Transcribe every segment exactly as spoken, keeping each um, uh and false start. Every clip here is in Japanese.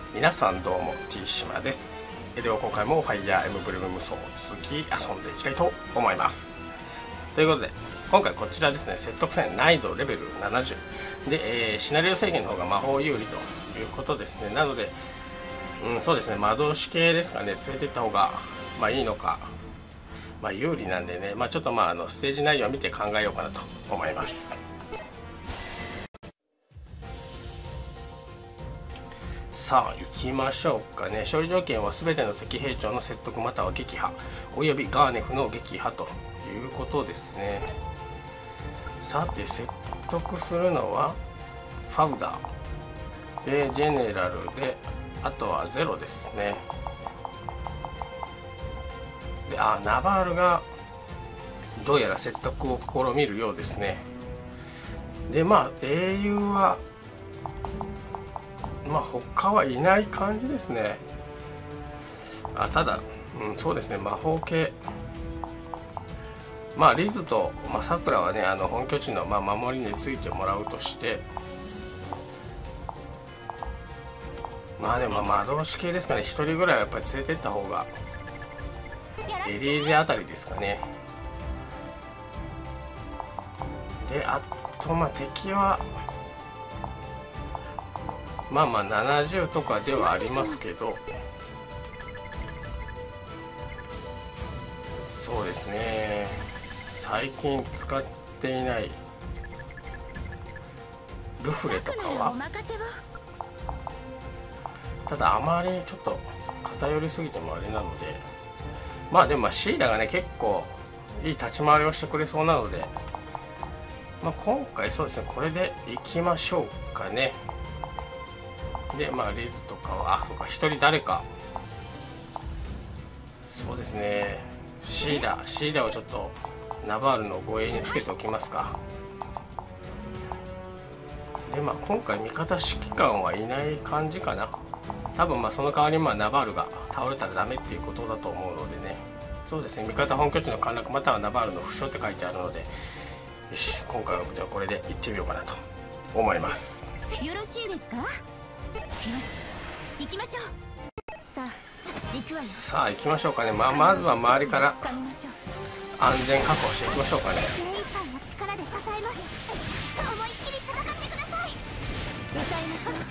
皆さんどうも T 島です。では今回もファイヤーエムブレム無双続き遊んでいきたいと思います。ということで今回こちらですね、説得戦難易度レベルななじゅうで、えー、シナリオ制限の方が魔法有利ということですね。なので、うん、そうですね、魔導士系ですかね、連れていった方がまあいいのか、まあ有利なんでね、まあちょっとまああのステージ内容を見て考えようかなと思います。さあ行きましょうかね。勝利条件は全ての敵兵長の説得または撃破およびガーネフの撃破ということですね。さて説得するのはファウダーでジェネラルで、あとはゼロですね。であナバールがどうやら説得を試みるようですね。でまあ英雄はまあ他はいない感じですね。あただ、うん、そうですね、魔法系まあリズとさくらはね、あの本拠地のまあ守りについてもらうとして、まあでも魔導士系ですかね。ひとりぐらいはやっぱり連れてった方がエリーゼあたりですかね。であとまあ敵はまあまあななじゅうとかではありますけど、そうですね、最近使っていないルフレとかはただあまりちょっと偏りすぎてもあれなので、まあでもまあシーラがね結構いい立ち回りをしてくれそうなので、まあ今回そうですね、これでいきましょうかね。でまあリズとかはあそうかひとり誰か、そうですね、シーダシーダをちょっとナバールの護衛につけておきますか。でまあ今回味方指揮官はいない感じかな。多分まあその代わりまあナバールが倒れたらダメっていうことだと思うのでね。そうですね、味方本拠地の陥落またはナバールの負傷って書いてあるので、よし今回はじゃあこれでいってみようかなと思います。 よろしいですか。よし行きましょう。さあ行くわよ。 さあ行きましょうかね。まあ、まずは周りから安全確保していきましょうかね。 精一杯の力で支えます。思いっきり戦ってください。歌いましょう。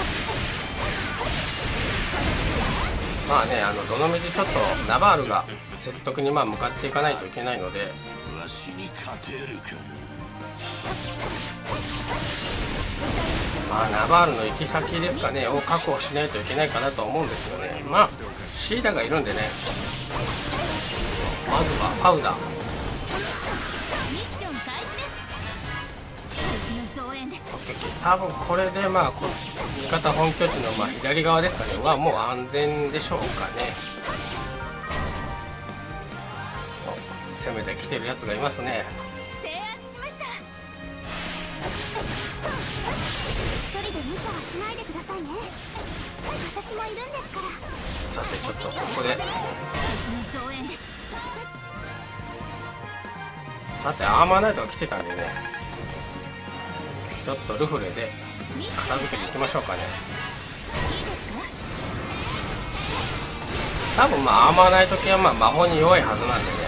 まあね、あのどのみちちょっとナバールが説得にまあ向かっていかないといけないので、 わしに勝てるかな。 まあナバールの行き先ですかねを確保しないといけないかなと思うんですよね。まあシーダがいるんでね、まずはファウダー。 ミッション開始です。敵の増援です。 多分これでまあこ味方本拠地のまあ左側ですかねはもう安全でしょうかね。攻めてきてるやつがいますね。 制圧しました。一人で無茶はしないでくださいね。私もいるんですから。 さてちょっとここで敵の増援です。 さてアーマーナイトが来てたんでね、ちょっとルフレで片付けに行きましょうかね。多分まあアーマーナイト系はまあ魔法に弱いはずなんでね、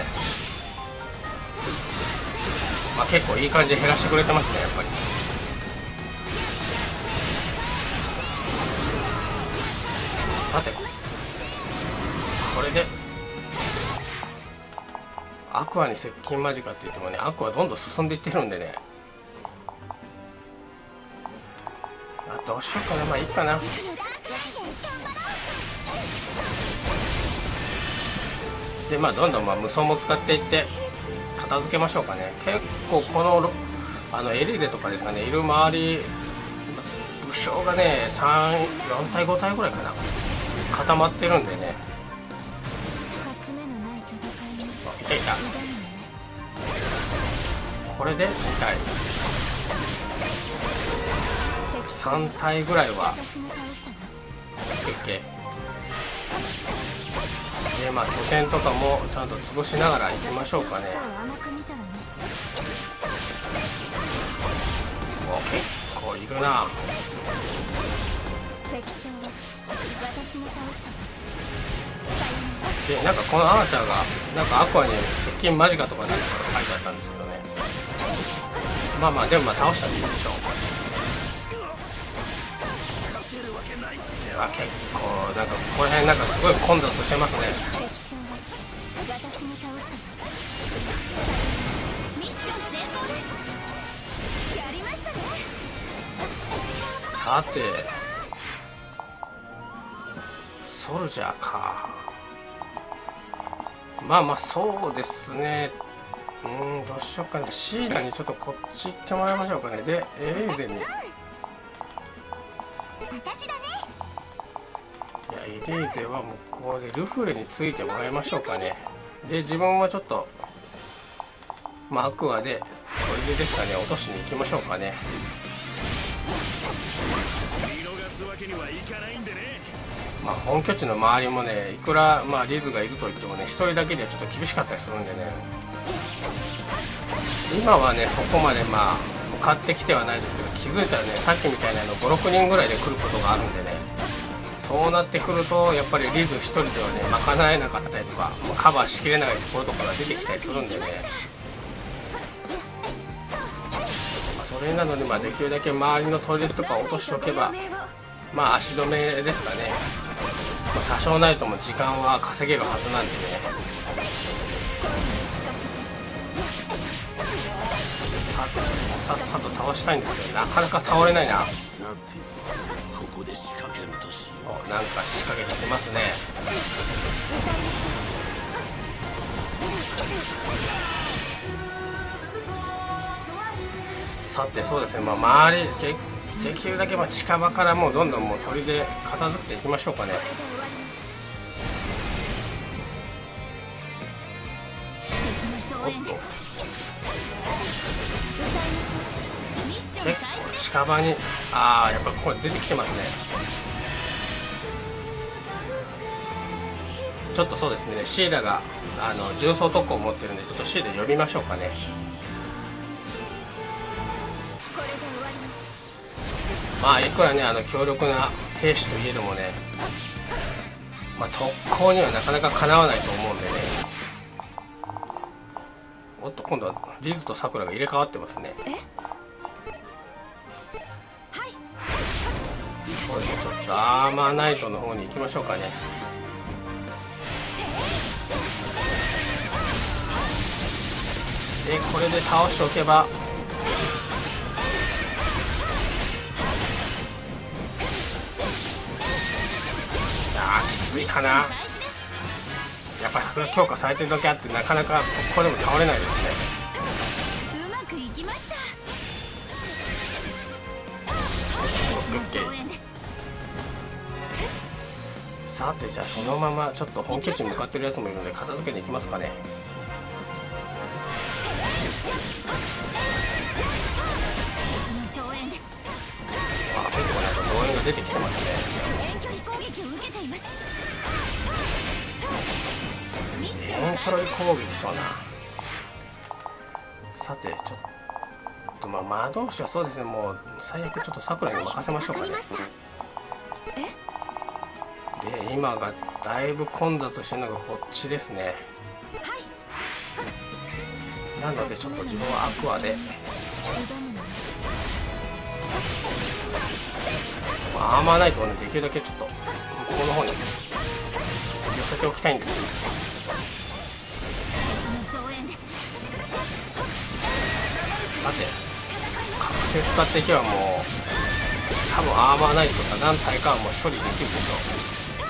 まあ結構いい感じで減らしてくれてますねやっぱり。さてこれでアクアに接近間近って言ってもね、アクアどんどん進んでいってるんでね、あどうしようかな、まあいいかな。でまあどんどんまあ無双も使っていって片付けましょうかね。結構このあのエリーゼとかですかね、いる周り武将がねさん、よん体ご体ぐらいかな固まってるんでね。いたいた、これでに体さん体ぐらいは OK で、まあ拠点とかもちゃんと潰しながら行きましょうかね。お結構いるな。 私が倒したでなんかこのアーチャーがなんかアクアに接近間近とかなんか書いてあったんですけどね。まあまあでもまあ倒したらいいでしょう。では結構なんかここら辺なんかすごい混雑してますね。 敵将は私が倒したミッション成功です。やりましたね。 さてソルジャーか。まあまあそうですね。うーんどうしようかな。シーラにちょっとこっち行ってもらいましょうかね。でエレーゼに、いや私だね。 エレーゼは向こうでルフレについてもらいましょうかね。で自分はちょっとまあアクアでこれでですかね落としに行きましょうかね。まあ本拠地の周りもねいくらまあリズがいるといってもね一人だけではちょっと厳しかったりするんでね。今はねそこまでまあ向かってきてはないですけど、気づいたらねさっきみたいなのごろくにんぐらいで来ることがあるんでね、そうなってくるとやっぱりリズ一人ではね賄えなかったやつがもうカバーしきれないところとかが出てきたりするんでね、まあ、それなのにまあできるだけ周りのトイレとか落としておけばまあ足止めですかね。まあ、多少ないとも時間は稼げるはずなんでね。さてさっさと倒したいんですけどなかなか倒れないな。 さてここで仕掛けるとしよおなんか仕掛けてきますね。さてそうですね、まあ、周りでできるだけまあ近場からもうどんどんもう砦で片付けていきましょうかね。おっと結構近場にああやっぱここ出てきてますね。ちょっとそうですねシーラがあの重装特攻を持ってるんでちょっとシーラ呼びましょうかね。まあいくらねあの強力な兵士といえどもね、まあ、特攻にはなかなかかなわないと思うんでね。おっと今度はリズとサクラが入れ替わってますね。これでちょっとアーマーナイトの方に行きましょうかね。でこれで倒しておけばあーきついかな。やっぱりさすが強化されてるだけあってなかなかここでも倒れないですね。 うまくいきました。 さてじゃあそのままちょっと本拠地に向かってるやつもいるので片付けに行きますかね。あ結構なんか増援が出てきてますね。 遠距離攻撃を受けています。 遠距離攻撃とな。さてちょっとまあ魔導士はそうですねもう最悪ちょっと桜に任せましょうかね。で今がだいぶ混雑してるのがこっちですね。なのでちょっと自分はアクアでアーマーナイトをねできるだけちょっと向こうの方に寄せておきたいんですけど、さて覚醒使っていけばもう多分アーマーナイトか何体かはもう処理できるでしょう。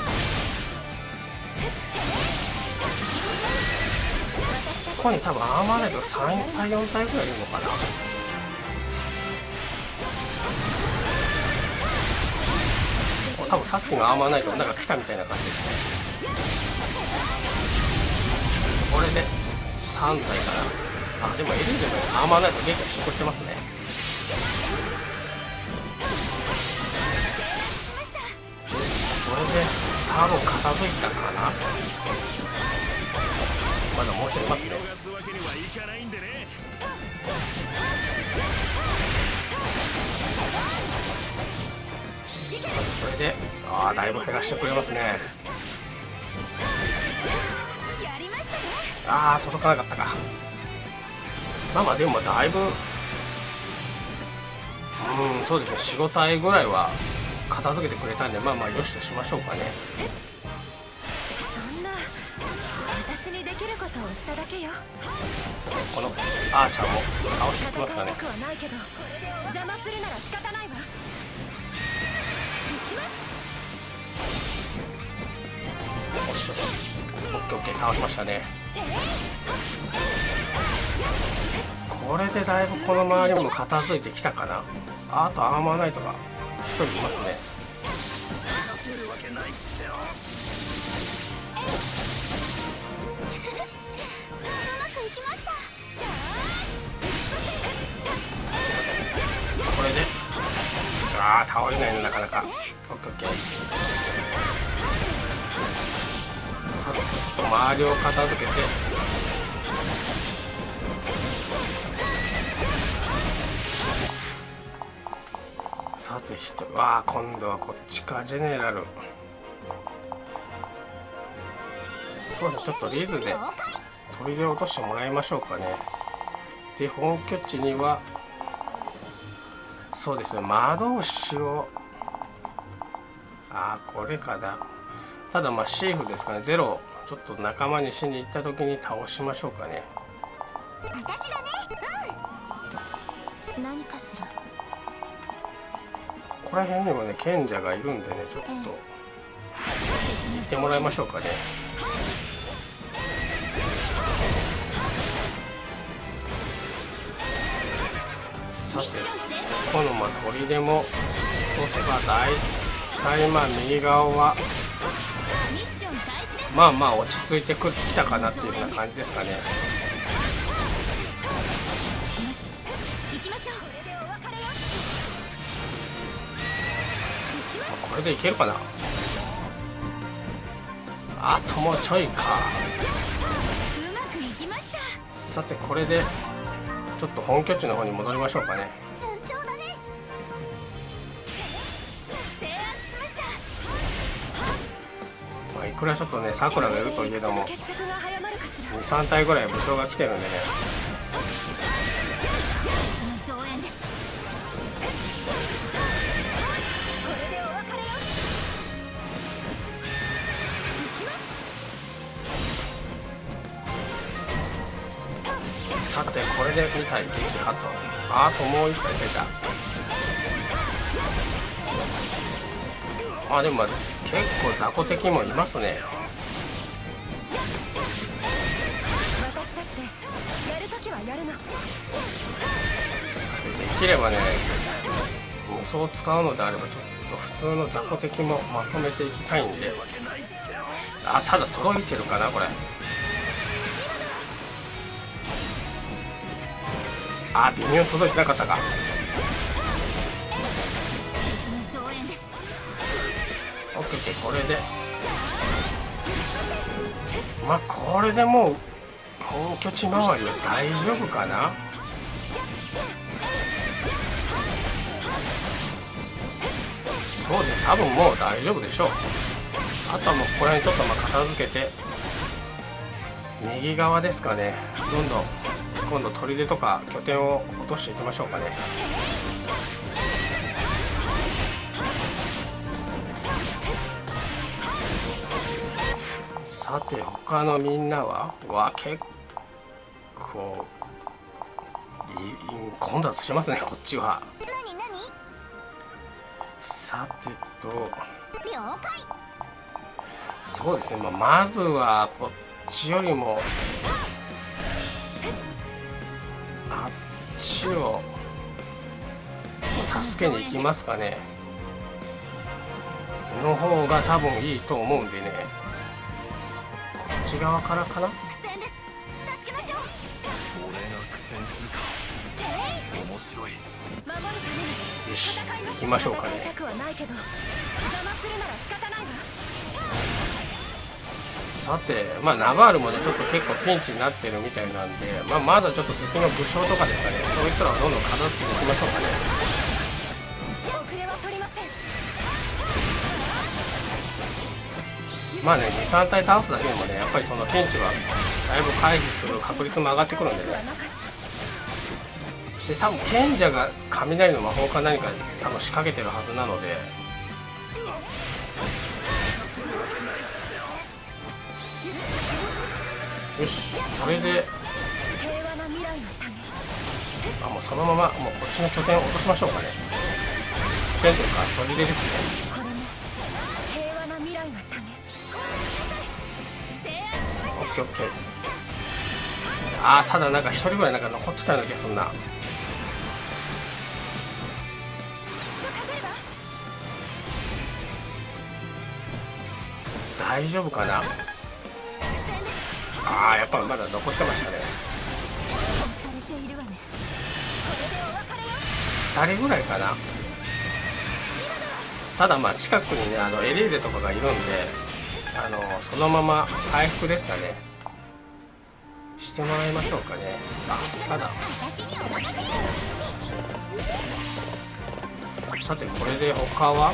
ここに多分アーマーナイトがさん体よん体ぐらいいるのかな。多分さっきのアーマーナイトがなんか来たみたいな感じですね。これでさん体かな。あでもエリーゼもアーマーナイト現在執行してますね。これで多分片付いたかな。まだもう一人いますね。 これでああだいぶ減らしてくれますね。ああ届かなかったか。まあまあでもだいぶ、うんそうですね、しごたいぐらいは片付けてくれたんで、まあまあよしとしましょうかね。 そんな私にできることをしただけよ。 さてこのアーチャーもちょっと倒していきますかね。 戦いたくはないけど邪魔するなら仕方ないわ。 よしよし、オッケーオッケー、倒しましたね。これでだいぶこの周りも片付いてきたかな。あとアーマーナイトがひとりいますね。 勝てるわけないってよ。 うまくいきました。 これでああ倒れないのなかなか。オッケーオッケー。さてちょっと周りを片付けて、さて人わあ今度はこっちか、ジェネラル。そうですね、ちょっとリズで砦を落としてもらいましょうかね。で本拠地にはそうですね、魔導士をああこれかだ。ただまあシーフですかね、ゼロをちょっと仲間にしに行った時に倒しましょうかね。 私がね、うん。何かしら。 ここら辺にもね賢者がいるんでね、ちょっと行ってもらいましょうかね。さてこのまあ砦も通せば大体まあ右側はまあまあ落ち着いてきたかなっていうような感じですかね。これでいけるかな。あともうちょいか。さてこれでちょっと本拠地の方に戻りましょうかね。 順調だね。制圧しました。 まあいくらちょっとねさくらがいるといえども決着が早まるかしら。 にさんたいぐらい武将が来てるんでね。 増援です。これでお別れよ。 さてこれでにたい撃破と、あともういっぱい出た。あでもまあ結構雑魚敵もいますね。 私だってやるときはやるの。 さてできればね無双を使うのであればちょっと普通の雑魚敵もまとめていきたいんで。あただ届いてるかなこれ。あ微妙に届いてなかったか。 増援です。 オッケーオッケー、これでまあこれでもう本拠地周りは大丈夫かな。そうです、多分もう大丈夫でしょう。あとはもうここら辺ちょっとまあ片付けて右側ですかね、どんどん今度砦とか拠点を落としていきましょうかね。さて他のみんなはわ結構い混雑してますねこっちは。 何何？ さてと了解。 そうですね、まあ、まずはこっちよりもあっちを助けに行きますかね。の方が多分いいと思うんでね、こっち側からかな。 苦戦です。助けましょう。 俺が苦戦するか。面白い。 守るためによし戦います。 行きましょうかね。 戦いたくはないけど邪魔するなら仕方ないわ。 さてまあナバールもねちょっと結構ピンチになってるみたいなんで、まあ、まずはちょっと敵の武将とかですかね、そいつらをどんどん片付けていきましょうかね。 遅れは取りません。 まあね、にさん体倒すだけでもね、やっぱりそのピンチはだいぶ回避する確率も上がってくるんでね。で多分賢者が雷の魔法か何か多分仕掛けてるはずなので、よし、これであもうそのままもうこっちの拠点を落としましょうかね。拠点というか砦ですね。オッケーオッケー。ああただなんか一人ぐらいなんか残ってたような気がするな。大丈夫かな。ああやっぱまだ残ってましたね。ふたりぐらいかな。ただまあ近くにねあのエリーゼとかがいるんで、あのそのまま回復ですかねしてもらいましょうかね。あたださてこれで他は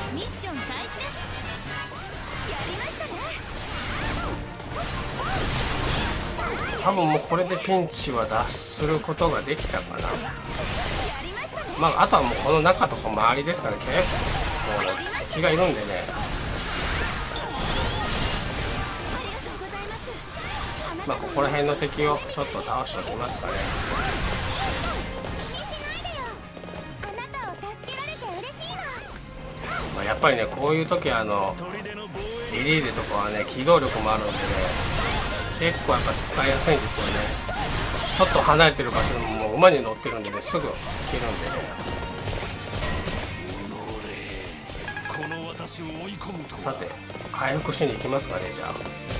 多分もうこれでピンチは脱することができたかな。まああとはもうこの中とか周りですから結構敵がいるんでね。まあここら辺の敵をちょっと倒しておきますかね。まあ、やっぱりねこういう時はあのエリーゼとかはね機動力もあるんでね結構やっぱ使いやすいんですよね。ちょっと離れてる場所でももう馬に乗ってるんでねすぐ行けるんでね。さて回復しに行きますかね。じゃあ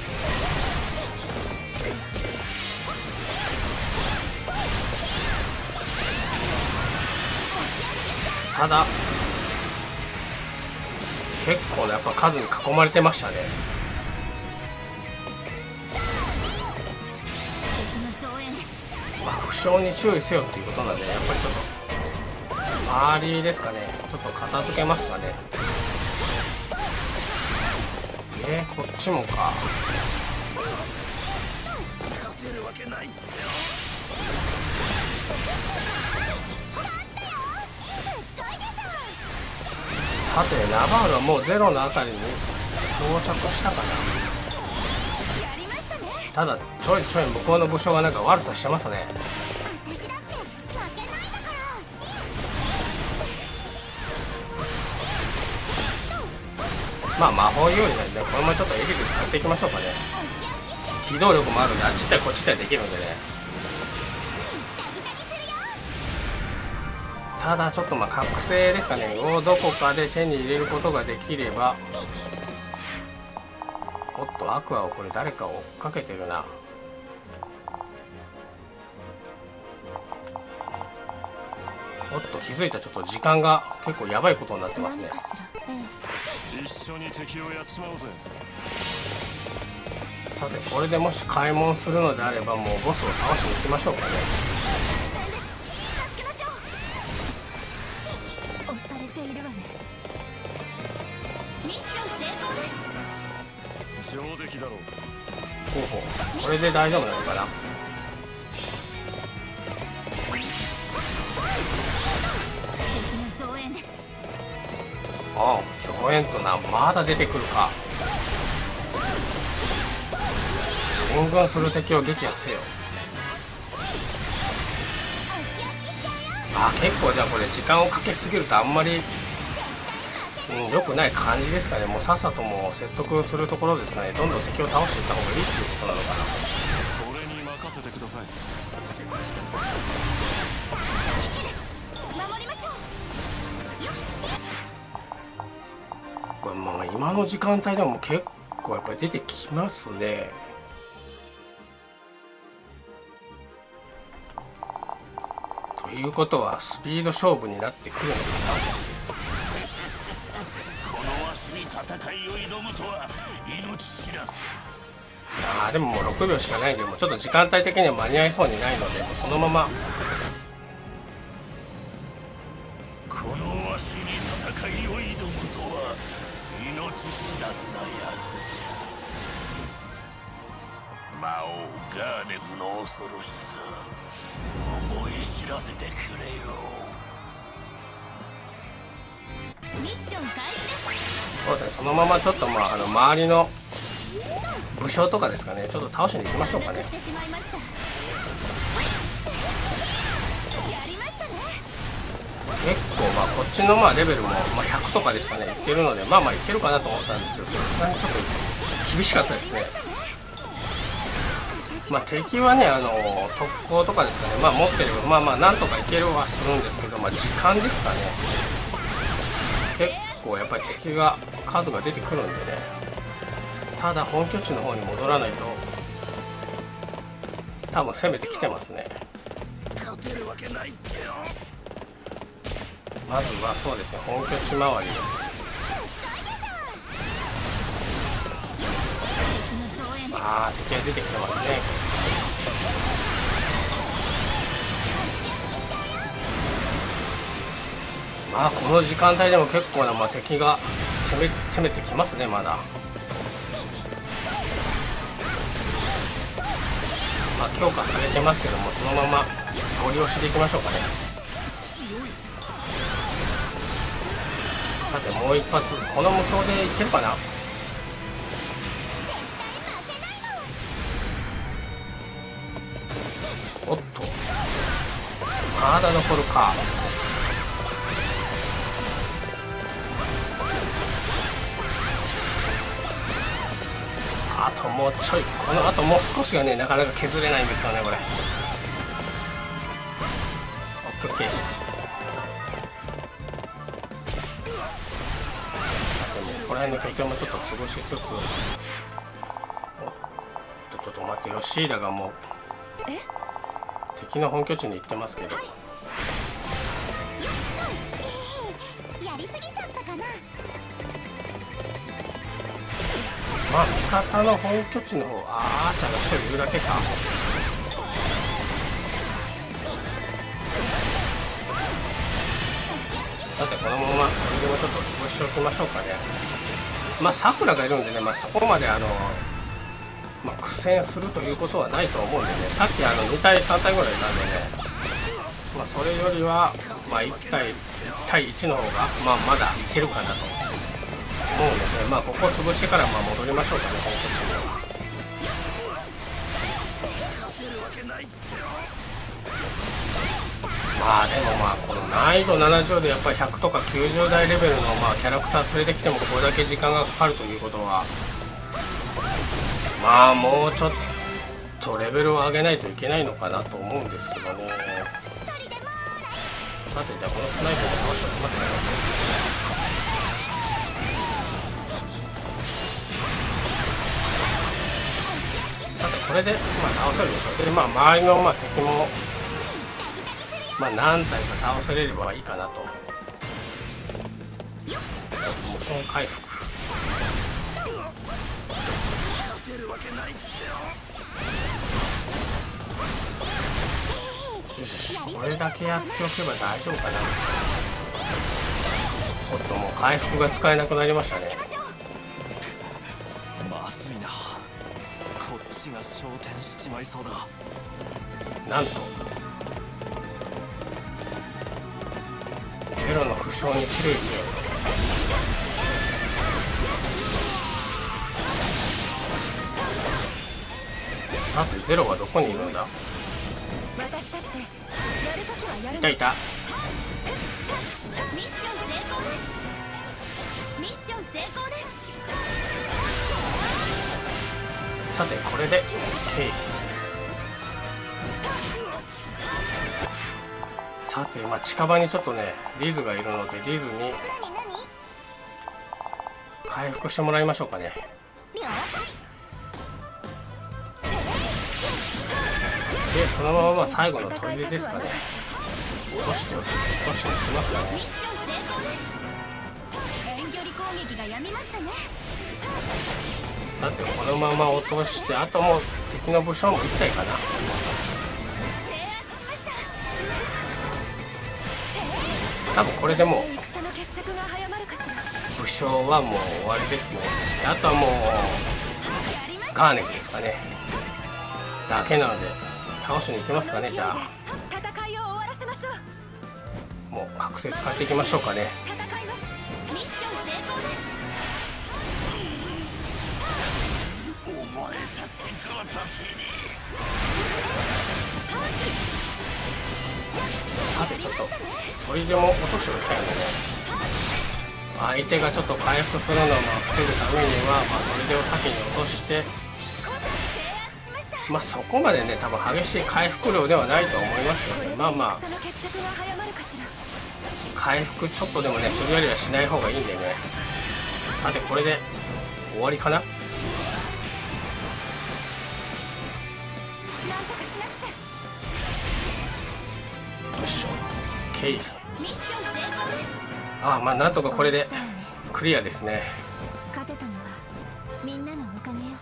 ただ結構ねやっぱ数に囲まれてましたね。まあ負傷に注意せよっていうことなんでやっぱりちょっと周りですかねちょっと片付けますかね。えー、こっちもか。勝てるわけないってよ。さてナバールはもうゼロのあたりに到着したかな。ただちょいちょい向こうの武将がなんか悪さしてますね。まあ魔法有利なんでこれもちょっとエリート使っていきましょうかね。機動力もあるんであっち行ったりこっち行ったりできるんでね。ただちょっとまあ覚醒ですかねをどこかで手に入れることができれば。おっとアクアをこれ誰かを追っかけてるな。おっと気づいたらちょっと時間が結構やばいことになってますね。 一緒に敵をやっちまおうぜ。 さてこれでもし開門するのであればもうボスを倒しに行きましょうかね。 上出来だろう。 ほうほうこれで大丈夫なのかな。ああ増援となまだ出てくるか。進軍する敵を撃破せよ。あ結構じゃあこれ時間をかけすぎるとあんまり、うん、良くない感じですかね。もうさっさともう説得するところですかね。どんどん敵を倒していった方がいいっていうことなのかな。 俺に任せてください。 これもう今の時間帯でも結構やっぱり出てきますね。ということはスピード勝負になってくるのかな。 このわしに戦いを挑むとは命知らず。 あーでももうろくびょうしかないんでもうちょっと時間帯的には間に合いそうにないのでもうそのままこのわしに戦いを挑むとは命知らずなやつじゃ。 魔王ガーネフの恐ろしさ思い知らせてくれよ。 ミッション開始です。 そうですね、そのままちょっとまああの周りの武将とかですかね、ちょっと倒しに行きましょうかね。 してしまいました。やりましたね。 結構まあこっちのまあレベルもまあひゃくとかですかね、いってるので、まあまあいけるかなと思ったんですけど、さすがにちょっと厳しかったですね。まあ敵はね、あの特攻とかですかね、まあ持ってればまあまあなんとかいけるはするんですけど、まあ時間ですかね、結構やっぱり敵が数が出てくるんでね。ただ本拠地の方に戻らないと多分攻めてきてますね。 勝てるわけないってよ。 まずはそうですね、本拠地周りああ敵が出てきてますね。まあこの時間帯でも結構な、まあ、敵が攻め攻めてきますね。まだまあ強化されてますけども、そのままご利用していきましょうかね。さてもう一発この無双でいけるかな。おっとまだ残るか。あともうちょい、このあともう少しがねなかなか削れないんですよねこれ。オッケーオッケー。さてもうここら辺の拠点もちょっと潰しつつ、おっとちょっと待ってよ、シーラがもう敵の本拠地に行ってますけど、 やりすぎちゃったかな。 まあ味方の本拠地の方、あーちゃんが一人いるだけか。さてこのままこれでもちょっと潰しておきましょうかね。まあさくらがいるんでね、まあ、そこまであの、まあ、苦戦するということはないと思うんでね、さっきあのに対さん対ぐらいなんでね、まあ、それよりは、まあ、いち対いちの方が、まあ、まだいけるかなと思うので、まあ、ここを潰してからまあ戻りましょうかね、本拠地には。まあでもまあこの難易度ななじゅうでやっぱりひゃくとかきゅうじゅう代レベルのまあキャラクター連れてきてもこれだけ時間がかかるということは、まあもうちょっとレベルを上げないといけないのかなと思うんですけどね。さてじゃあこのスナイパーで倒しておきますね。さてこれでまあ倒せるでしょう。でまあ周りのまあ敵もまあ何体か倒せれればいいかなと。無双回復。よし、これだけやっておけば大丈夫かな。おっともう回復が使えなくなりましたね。 まずいな、こっちが昇天しちまいそうだ。 なんとゼロの負傷に注意せよ。さてゼロはどこにいるんだ。 私だってやるときはやる。 いたいた。 ミッション成功です。ミッション成功です。 さてこれで OK。 さてまあ近場にちょっとねリズがいるのでリズに何何回復してもらいましょうかね。 了解。 でそのまままあ最後の砦ですかね、落としておき落としておきますかね。 ミッション成功です。遠距離攻撃がやみましたね。 さてこのまま落として、あともう敵の武将もいち体かな。 制圧しました。 多分これでもう戦の決着が早まるかしら。 武将はもう終わりですね。あとはもうガーネフですかね。 だけなので倒しに行きますかね。じゃあ戦いを終わらせましょう。 もう覚醒使っていきましょうかね。 戦います。ミッション成功です。 お前たちごときに。 さてちょっと砦も落としておきたいので、相手がちょっと回復するのをまあ防ぐためには、まあ、砦を先に落として、まあそこまでね多分激しい回復量ではないと思いますけどね。まあまあ回復ちょっとでもねするよりはしない方がいいんでね。さてこれで終わりかな。よいしょ、ケイフ。ああ、まあなんとかこれでクリアですね。 勝てたのはみんなのおかげよ。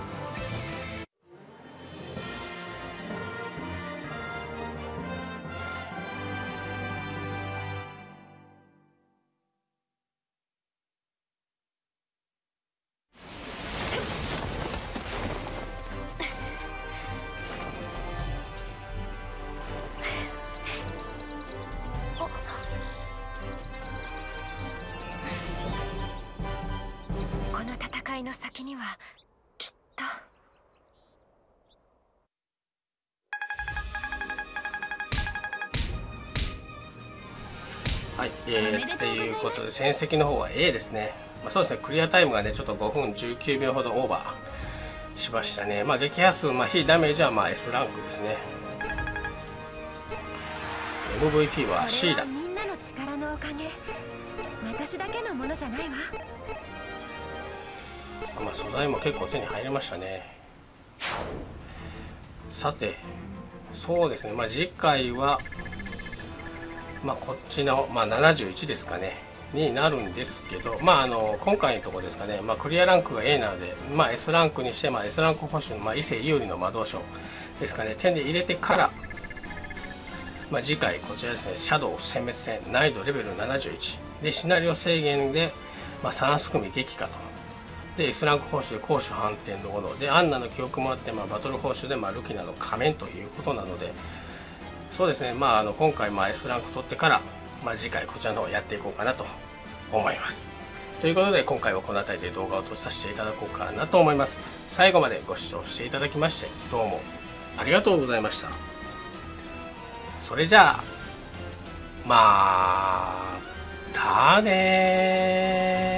この戦いの先にはきっと。 はい、えー、っていうことで戦績の方は A ですね。まあ、そうですね、クリアタイムがねちょっとごふんじゅうきゅうびょうほどオーバーしましたね。まあ撃破数、まあ、非ダメージはまあ S ランクですね。 エムブイピー は C だ。 みんなの力のおかげ。私だけのものじゃないわ。 まあ素材も結構手に入りましたね。さてそうですね、まあ次回はまあこっちの、まあ、ななじゅういちですかねになるんですけど、まああの今回のところですかね、まあ、クリアランクが A なので、まあ、S ランクにして、まあ、S ランク保守の、まあ、異性有利の魔導書ですかね、手で入れてから、まあ、次回こちらですね、シャドウ殲滅戦難易度レベルななじゅういちでシナリオ制限で、まあ、さんすくみ撃破と。で S ランク報酬で攻守反転のもので、アンナの記憶もあって、まあ、バトル報酬で、まあ、ルキナの仮面ということなので、そうですね、まあ、あの今回、まあ、S ランク取ってから、まあ、次回こちらの方やっていこうかなと思います。ということで今回はこの辺りで動画を閉じさせていただこうかなと思います。最後までご視聴していただきましてどうもありがとうございました。それじゃあまたねー。